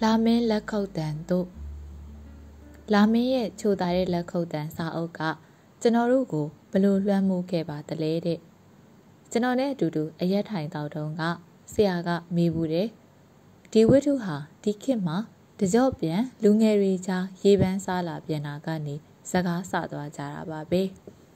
လာမင်းလက်ခုပ်တံတို့လာမင်းရဲ့ချိုသားတဲ့လက်ခုပ်တံစာအုပ်ကကျွန်တော်တို့ကိုဘလို့လွှမ်းမိုးခဲ့ပါတလဲတဲ့ကျွန်တော်နဲ့အတူတူအရက်ထိုင်တောက်တုန်းကဆရာကမေးဘူးတယ်ဒီဝတ္ထုဟာဒီခေတ်မှာတကြော့ပြန်လူငယ်တွေကြားရေပန်းစားလာပြန်တာကနေစကားဆသွားကြတာပါပဲ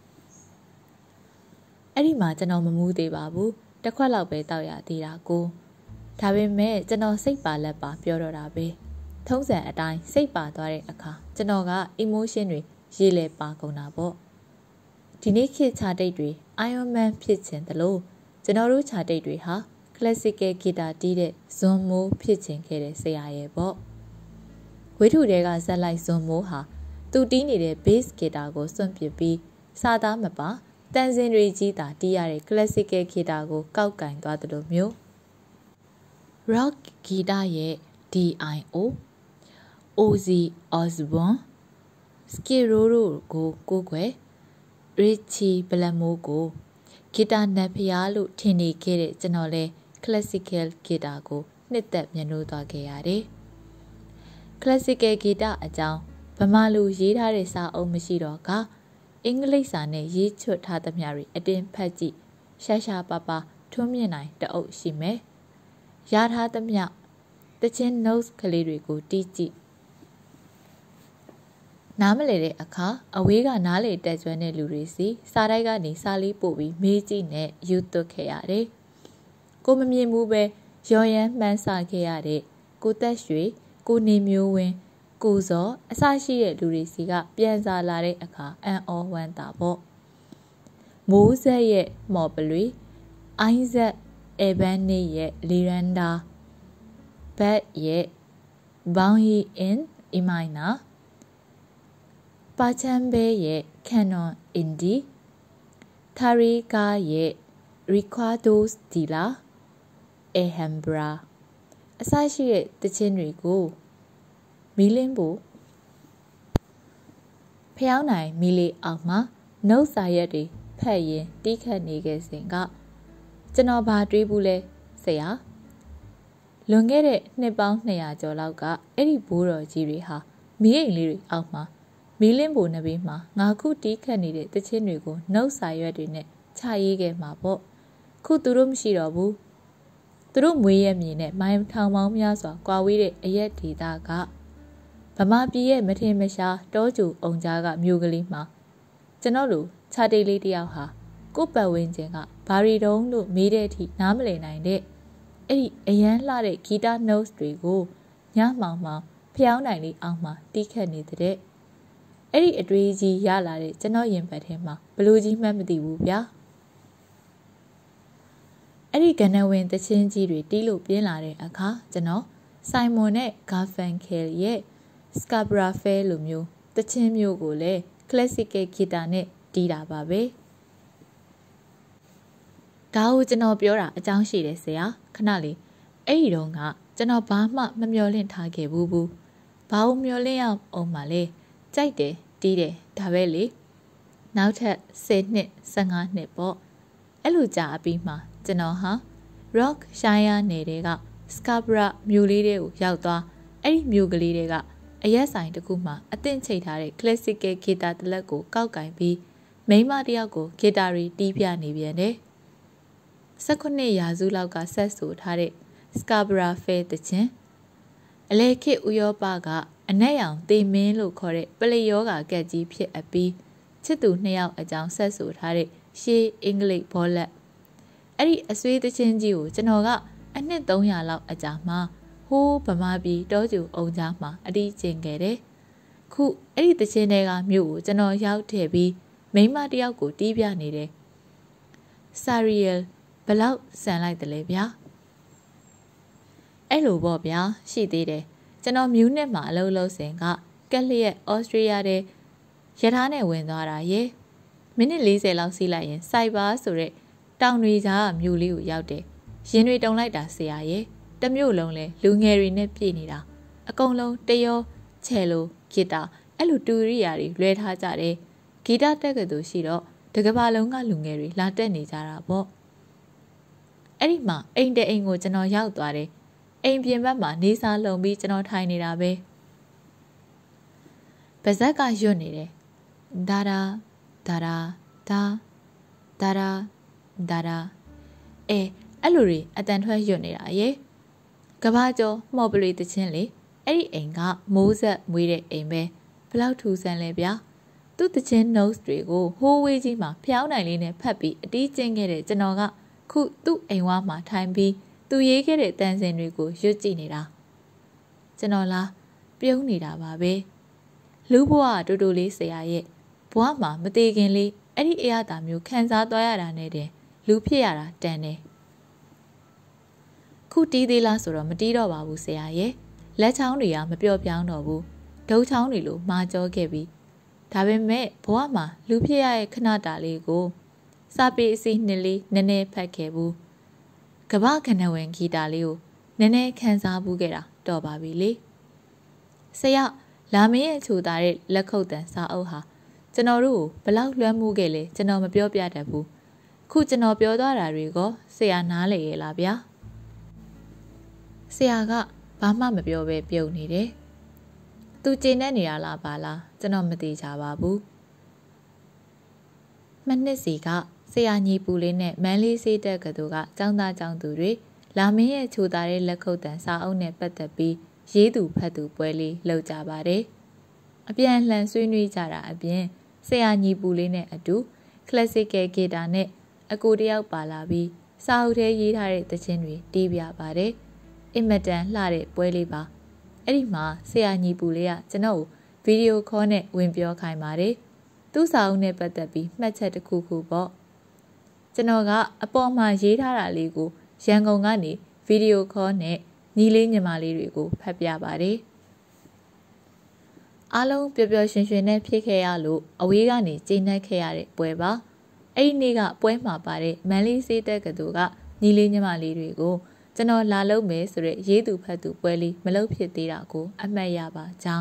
အဲ့ဒီမှာကျွန်တော်မမူးသေးပါဘူးတစ်ခွက်လောက်ပဲတောက်ရသေးတာကိုဒါပေမဲ့ကျွန်တော်စိတ်ပါလက်ပါပြောတော့တာပဲထုံးစံအတိုင်းစိတ်ပါသွားတဲ့အခါကျွန်တော်က emotion တွေရေးလဲပါကုန်တာပေါ့ဒီနေ့ခေတ်ခြာတိတ်တွေ Iron Man ဖြစ်ခြင်းတလို့ကျွန်တော်တို့ခြာတိတ်တွေဟာ classical guitar တီးတဲ့ဇွန်မိုးဖြစ်ခြင်းခဲ့တဲ့ဆရာရဲ့ပေါ့ဝိထုတွေကဇက်လိုက်ဇွန်မိုးဟာသူတီးနေတဲ့ bass guitar ကိုစွန့်ပစ်ပြီးစာသားမပါတန်စင်တွေကြီးတာတီးရတဲ့ classical guitar ကိုကောက်ကင်သွားတယ်လို့မျိုး rock guitar ရဲ့ DIO Ozzy Osbourne Skid Row ကိုကိုခွဲ Richie Blackmore ကိုဂီတာနတ်ဖျားလို့ထင်နေခဲ့တဲ့ကျွန်တော်လဲ classical guitar ကိုနှစ်သက်မြင်လို့သွားခဲ့ရတယ် classical guitar အကြောင်းဗမာလူရေးထားတဲ့စာအုပ်မရှိတော့ကအင်္ဂလိပ်စာနဲ့ရေးချွတ်ထားသမျှတွေအတင်းဖတ်ကြည့်ရှာရှာပါပါထွန်းမြင့်နိုင်တအုပ်ရှိမယ်ရထားသမျှတချင်း notes ကလေးတွေကိုတီးကြည့်နားမလည်တဲ့အခါအဝေးကနားလေတက်ကျွမ်းတဲ့လူတွေစီစာတိုက်ကနေစာလေးပို့ပြီးမေးကြည့်နဲ့ယူသွတ်ခဲ့ရတယ်ကိုမမြင်ဘူးပဲရော်ရမ်းမှန်းဆခဲ့ရတဲ့ကိုသက်ရွှေကိုနေမျိုးဝင်းကိုစောအစရှိတဲ့လူတွေစီကပြန်စားလာတဲ့အခါအန်အောဝမ်းတာပေါ့မိုးဆက်ရဲ့မော်ပလွေအိုင်းဆက်အေဘန်နေရဲ့လီရန်ဒါဘတ်ရဲ့ဘောင်းဟီအင်အီမိုင်နာပါချမ်ဘေးရဲ့ကန်နွန်အင်ဒီသာရီကာရဲ့ရီကွာဒိုစ်ဒီလာအေဟမ်ဘရာအစရှိတဲ့တခြင်းတွေကိုမီလင်းဖို့ဖျောင်းနိုင်မီလီအောင်မှာနှုတ်စာရက်တွေဖတ်ရင်တီးခတ်နေခဲ့စဉ်ကကျွန်တော်ဘာတွေးဘူးလဲဆရာလွန်ခဲ့တဲ့နှစ်ပေါင်း200ကျော်လောက်ကအဲ့ဒီဘိုးတော်ကြီးတွေဟာမီးအိမ်လေးတွေအောက်မှာမီးလင်းဖို့နဘေးမှာငါခုတီးခတ်နေတဲ့တခြင်းတွေကိုနှုတ်စာရွက်တွေနဲ့ခြာရေးခဲ့မှာပေါ့ခုသူတို့မရှိတော့ဘူးသူတို့မွေးရမြေနဲ့မိုင်းထောင်ပေါင်းများစွာကွာဝေးတဲ့အရက်ဒေသကဗမာပြည်ရဲ့မထင်မရှားတောကျူအုံကြားကမြို့ကလေးမှာကျွန်တော်တို့ခြာတိတ်လေးတယောက်ဟာကို့ပတ်ဝန်းကျင်ကဘာရီတုံးလို့မေးတဲ့အထိနားမလည်နိုင်တဲ့အဲ့ဒီအရန်လှတဲ့ဂီတာ notes တွေကိုညမှောင်မှောင်ဖျောင်းနိုင်လေးအောင်မှတီးခတ်နေတဲ့အဲ့ဒီအတွေးကြီးရလာတဲ့ကျွန်တော်ရင်ပတ်ထဲမှာဘလို့ကြီးမှမသိဘူးဗျာအဲ့ဒီကနဝင်တချင်းကြီးတွေတီးလို့ပြင်းလာတဲ့အခါကျွန်တော်ဆိုင်မွန်နဲ့ဂါဖန်ကယ်ရဲ့ Scarborough Fair လိုမျိုးတချင်းမျိုးကိုလည်း classical guitar နဲ့တီးတာပါပဲဒါကိုကျွန်တော်ပြောတာအကြောင်းရှိတယ်ဆရာခဏလေးအဲ့ဒီတော့ကကျွန်တော်ဘာမှမမျှော်လင့်ထားခဲ့ဘူးဘာလို့မျှော်လင့်ရအောင်မလဲကြိုက်တယ်တီးတယ်ဒါပဲလေနောက်ထပ်10နှစ်15နှစ်ပေါ့အဲ့လိုကြာအပြီးမှကျွန်တော်ဟာ rock shire နယ်တဲ့က Scarborough မြို့လေးတွေကိုရောက်သွားအဲ့ဒီမြို့ကလေးတွေကအရက်ဆိုင်တစ်ခုမှအသင့်ချိတ်ထားတဲ့ classical guitar တစ်လက်ကိုကောက်ကင်ပြီးမိန်းမတစ်ယောက်ကို guitar တီးပြနေပြန်တယ်19ရာစုလောက်ကဆက်ဆိုထားတဲ့ Scarborough Fair တခြင်းအလဲခေတ်ဥရောပကအနက်ရောင်တေမင်းလို့ခေါ်တဲ့ပလိယောဂါကက်ကြီးဖြစ်အပြီးချစ်သူ2ယောက်အကြောင်းဆက်ဆိုထားတဲ့ရှေးအင်္ဂလိပ်ဘောလက်အဲ့ဒီအဆွေးတခြင်းကြီးကိုကျွန်တော်ကအနှစ်300လောက်အကြာမှာဟိုးဗမာပြည်တောကျူအုံကြားမှာအတီးကျင်ခဲ့တယ်ခုအဲ့ဒီတခြင်းတွေကမြို့ကိုကျွန်တော်ရောက်ထည့်ပြီးမိန်းမတစ်ယောက်ကိုတီးပြနေတယ်ဆာရီယယ်ဘလောက်ဆန်လိုက်တယ်လဲဗျာအဲ့လိုပေါ့ဗျာရှိသေးတယ်ကျွန်တော်မြူးနစ်မှာအလုပ်လုပ်စဉ်ကကက်လျက်ဩစတြေးလျတဲ့ရထားနဲ့ဝင်သွားတာရေမိနစ်40လောက်စီးလိုက်ရင်စိုက်ပါဆိုတဲ့တောင်တွေကြားကမြို့လေးကိုရောက်တယ်ရင်တွေတုံလိုက်တာဆရာရေတမြို့လုံးလဲလူငယ်တွေနဲ့ပြည့်နေတာအကုန်လုံးတရောချဲလိုဂီတာအဲ့လိုတူရိယာတွေလွဲထားကြတယ်ဂီတတက်ကတူရှိတော့တကဘာလုံးကလူငယ်တွေလာတက်နေကြတာပေါ့အဲ့ဒီမှာအိမ်တအိမ်ကိုကျွန်တော်ရောက်သွားတယ်အိမ်ပြင်ဘက်မှာနေစာလုံပြီးကျွန်တော်ထိုင်နေတာပဲပါဇက်ကရွတ်နေတယ်ဒါဒါဒါဒါဒါဒါဒါဒါဒါအဲ့လိုတွေအတန်ထွက်ရွတ်နေတာရေကဘာကျော်မှော်ပရိတချင်းလေအဲ့ဒီအိမ်ကမိုးဆက်မွေးတဲ့အိမ်ပဲဘလောက်ထူဆန်းလဲဗျာသူ့တချင်း notes တွေကိုဟိုးဝေးကြီးမှာဖျောင်းနိုင်လေးနဲ့ဖတ်ပြီးအတီးကျင်းခဲ့တဲ့ကျွန်တော်ကခုသူ့အိမ်ဝါမှာထိုင်ပြီးသူရေးခဲ့တဲ့တန်စင်တွေကိုရွတ်ကြည့်နေတာကျွန်တော်လားပြုံးနေတာပါပဲလူဘဝတူတူလေးဆရာရဲ့ဘဝမှာမသေးခင်လေးအဲ့ဒီအရာတာမျိုးခံစားသွားရတာနဲ့တင်လူဖြစ်ရတာတန်တယ်ခုတီးသေးလားဆိုတော့မတီးတော့ပါဘူးဆရာရဲ့လက်ချောင်းတွေကမပျော့ပြောင်းတော့ဘူးဒုတ်ချောင်းတွေလိုမာကြောခဲ့ပြီးဒါပေမဲ့ဘဝမှာလူဖြစ်ရတဲ့ခဏတာလေးကိုစာပေအစီနှစ်လေးနည်းနည်းဖတ်ခဲ့ဘူးကမ္ဘာခဏဝင်ဂီတာလေးကိုနည်းနည်းခန်းစားဘူးခဲ့တာတော်ပါပြီလေဆရာလာမင်းရဲ့ချိုသားတဲ့လက်ခုပ်တန်စာအုပ်ဟာကျွန်တော်တို့ကိုဘလောက်လွှမ်းမိုးခဲ့လဲကျွန်တော်မပြောပြတတ်ဘူးခုကျွန်တော်ပြောသွားတာတွေကိုဆရာနားလေရဲ့လားဗျာဆရာကဘာမှမပြောပဲပြုံနေတယ်သူကျင်နေနေတာလားပါလားကျွန်တော်မသိကြပါဘူးမနှစ်စီကဆရာညီပူလေးနဲ့မန်းလေးစေးတက်ကတူကចောင်းသားចောင်းသူတွေလာမင်းရဲ့ချိုသားတဲ့လက်ခုပ်တန်စာအုပ်နဲ့ပတ်သက်ပြီးရေးသူဖတ်သူပွဲလေးလုပ်ကြပါတယ်အပြန်လှန်ဆွေးနွေးကြတာအပြင်ဆရာညီပူလေးနဲ့အတူ classical guitar နဲ့အကိုတယောက်ပါလာပြီးစာအုပ်ထဲရေးထားတဲ့သချင်းတွေတီးပြပါတယ်အင်မတန်လှတဲ့ပွဲလေးပါအဲ့ဒီမှာဆရာညီပူလေးကကျွန်တော်ကိုဗီဒီယိုခေါ်နဲ့ဝင်ပြောခိုင်းပါတယ်သူ့စာအုပ်နဲ့ပတ်သက်ပြီးမှတ်ချက်တစ်ခုခုပေါ့ကျွန်တော်ကအပေါ်မှာရေးထားတာလေးကိုရန်ကုန်ကနေဗီဒီယိုခေါ်နဲ့ညီလေးညီမလေးတွေကိုဖတ်ပြပါတယ်အားလုံးပျော်ပျော်ရွှင်ရွှင်နဲ့ဖြစ်ခဲ့ရလို့အဝေးကနေကျင်းနှက်ခဲ့ရတဲ့ပွဲပါအဲ့ဒီနေ့ကပွဲမှာပါတဲ့မန်လေးစေးတက်ကတူကညီလေးညီမလေးတွေကိုကျွန်တော်လာလုပ်မယ်ဆိုတဲ့ရေးသူဖတ်သူပွဲလေးမလုပ်ဖြစ်သေးတာကိုအမှတ်ရပါကြောင်း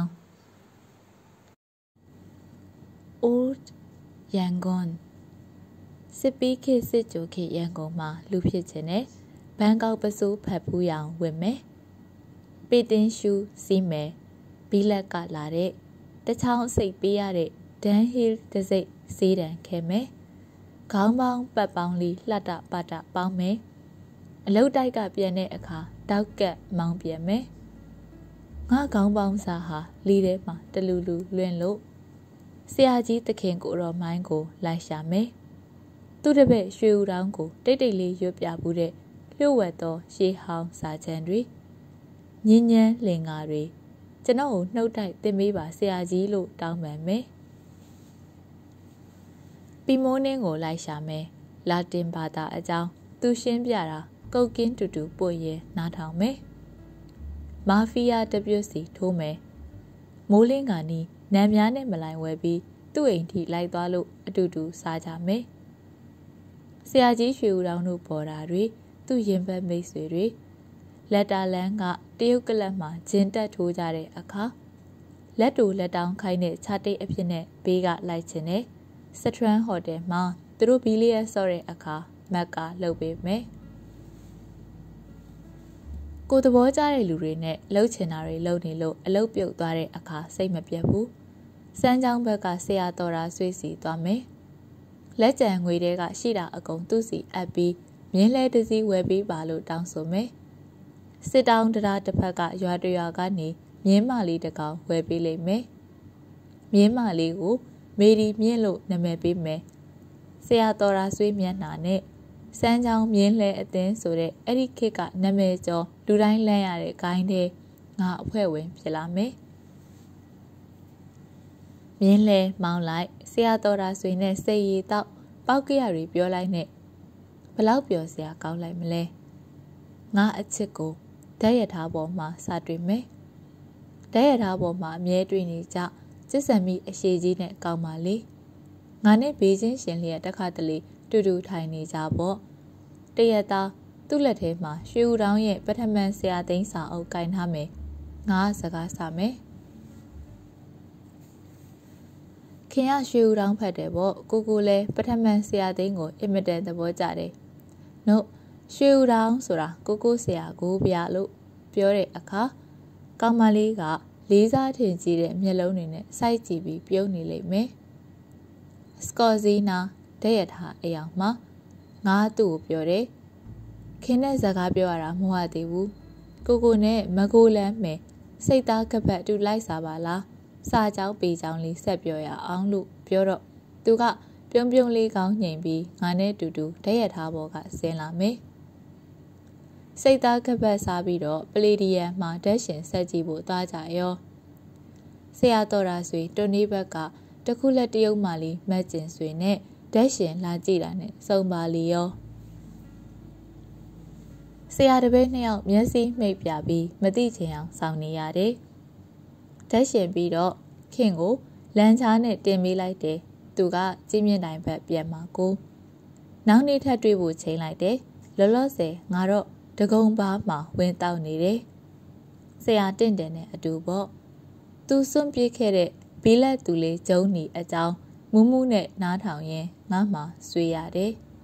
Old Yangon စစ်ပီးခေတ်စစ်ကြိုခေတ်ရန်ကုန်မှာလူဖြစ်ခြင်းနဲ့ဘန်ကောက်ပစိုးဖတ်ဖူးရောင်ဝင်မယ်ပေတင်ရှူစီးမယ်ဘီလက်ကလာတဲ့တချောင်းစိတ်ပေးရတဲ့ဒန်ဟီးတစိတ်စေးတံခဲမယ်ခေါင်းပေါင်းပတ်ပေါင်းလေးလှတပတပေါင်းမယ်အလုတ်တိုက်ကပြန်တဲ့အခါတောက်ကက်မောင်းပြန်မယ်ငါခေါင်းပေါင်းစားဟာလီထဲမှာတလူလူလွင်လို့ဆရာကြီးသခင်ကိုတော်မိုင်းကိုလိုက်ရှာမယ်သူတပည့်ရွှေဦးတောင်းကိုတိတ်တိတ်လေးရွတ်ပြဘူးတဲ့လျှို့ဝှက်သောရှေးဟောင်းစာချမ်းတွေညဉ့်ညမ်းလင်္ကာတွေကျွန်တော်ကိုနှုတ်တိုက်တင်ပေးပါဆရာကြီးလို့တောင်းပန်မယ်ပီမိုးနှင်းကိုလိုက်ရှာမယ်လာတင်ဘာသာအကြောင်းသူရှင်းပြတာကုတ်ကင်းတူတူပွင့်ရဲနားထောင်မယ်မာဖီးယားတပြုတ်စီထိုးမယ်မိုးလင်းကနီးနံများနဲ့မလိုက်ဝဲပြီးသူ့အိမ်ထိလိုက်သွားလို့အတူတူစားကြမယ်ဆရာကြီးရွှေဦးတောင်တို့ပေါ်တာတွေသူ့ရင်ဘတ်မိတ်ဆွေတွေလက်တာလန်းကတရုတ်ကလပ်မှာဂျင်းတက်ထိုးကြတဲ့အခါလက်တူလက်တောင်းခိုင်းတဲ့ခြားတိတ်အဖြစ်နဲ့ဘေးကလိုက်ချင်တဲ့စထရန်ဟိုတယ်မှာသူတို့ဘီလီယက်ဆော့တဲ့အခါမက်ကလှုပ်ပေးမယ်ကိုသဘောကျတဲ့လူတွေနဲ့လှုပ်ချင်တာတွေလုပ်နေလို့အလုပ်ပြုတ်သွားတဲ့အခါစိတ်မပြတ်ဘူးစမ်းချောင်းဘက်ကဆရာတော်တာဆွေးစီသွားမယ်လက်ကြံငွေတွေကရှိတာအကုန်သူ့စီအပ်ပြီးမြင်းလဲတစည်းဝယ်ပေးပါလို့တောင်းဆိုမယ်စစ်တောင်းတရားတစ်ဖက်ကရွာတရွာကနေမြင်းမလေးတစ်ကောင်ဝယ်ပေးလိမ့်မယ်မြင်းမလေးကိုမေဒီမြင့်လို့နာမည်ပေးမယ်ဆရာတော်ရာဆွေးမျက်နှာနဲ့စမ်းချောင်းမြင်းလဲအသင်းဆိုတဲ့အဲ့ဒီခေတ်ကနာမည်ကျော်လူတိုင်းလန့်ရတဲ့ဂိုင်းတဲ့ငါအဖွဲ့ဝင်ဖြစ်လာမယ်မြင်းလဲမောင်းလိုက်ဆရာတော်ရာဆွေနဲ့စိတ်ရည်တော့ပေါက်ကရတွေပြောလိုက်နဲ့ဘလောက်ပျော်စရာကောင်းလိုက်မလဲငါအချစ်ကိုဓာတ်ရထားပေါ်မှာစတွေ့မယ်ဓာတ်ရထားပေါ်မှာအမြဲတွေ့နေကြကျစ်စံမီအရှိကြီးနဲ့ကောင်းပါလေငါနဲ့ဘေးချင်းရှင်လျက်တခါတလေတူတူထိုင်နေကြပေါ့တရက်သားသူ့လက်ထဲမှာရွှေဦးတောင်းရဲ့ပထမဆရာသိန်းစာအုပ်ကင်ထားမယ်ငါစကားစမယ်ခင်ရရွှေဦးတောင်းဖတ်တယ်ပေါ့ကိုလဲပထမဆရာသိန်းကိုအင်မတန်သဘောကျတယ်နှုတ်ရွှေဦးတောင်းဆိုတာကိုဆရာကိုဗျာလို့ပြောတဲ့အခါကောင်မလေးကလေးစားထင်ကြီးတဲ့မျက်လုံးတွေနဲ့စိုက်ကြည့်ပြီးပြုံးနေလိမ့်မယ်စကော့ဇီနာတည့်ရထားအယောင်မှာငါသူ့ကိုပြောတယ်ခင်းတဲ့စကားပြောရတာမဟုတ်သေးဘူးကိုနဲ့မကိုလန်းမယ်စိတ်သားကပတ်တူလိုက်စားပါလားစာကြောင်းပေကြောင်းလေးဆက်ပြောရအောင်လို့ပြောတော့သူကပြုံးပြုံးလေးကောင်းညင်ပြီးငါနဲ့တူတူတည့်ရထားပေါ်ကဆင်းလာမယ်စိတ်သားကပတ်စားပြီးတော့ပလေဒီယမ်မှာဓာတ်ရှင်ဆက်ကြည့်ဖို့သွားကြရောဆရာတော်ရာဆွေတွန်နေဘက်ကတခုလက်တရုပ်မှလေးမက်ကျင်ဆွေနဲ့ဓာတ်ရှင်လာကြည့်တာနဲ့စုံပါလီရောဆရာတပည့်နှစ်ယောက်မျက်စိမှိတ်ပြပြီးမသိချင်အောင်စောင့်နေရတယ်ဓာတ်ရှင်ပြီးတော့ခင်ကိုလမ်းချားနဲ့တင်ပေးလိုက်တယ်သူကကြီးမြင့်တိုင်ဘက်ပြန်มาကိုနောက်နေ့ထပ်တွေ့ဖို့ချိန်လိုက်တယ်လောလောဆယ်ငါတော့တကုံပါမှာဝင်တောက်နေတယ်ဆရာတင့်တယ်နဲ့အတူပေါ့သူစွန့်ပြေးခဲ့တဲ့ဘီလက်သူလေးကျုံနီအကြောင်းမူးမူးနဲ့နားထောင်ရင်ငါမှဆွေးရတယ်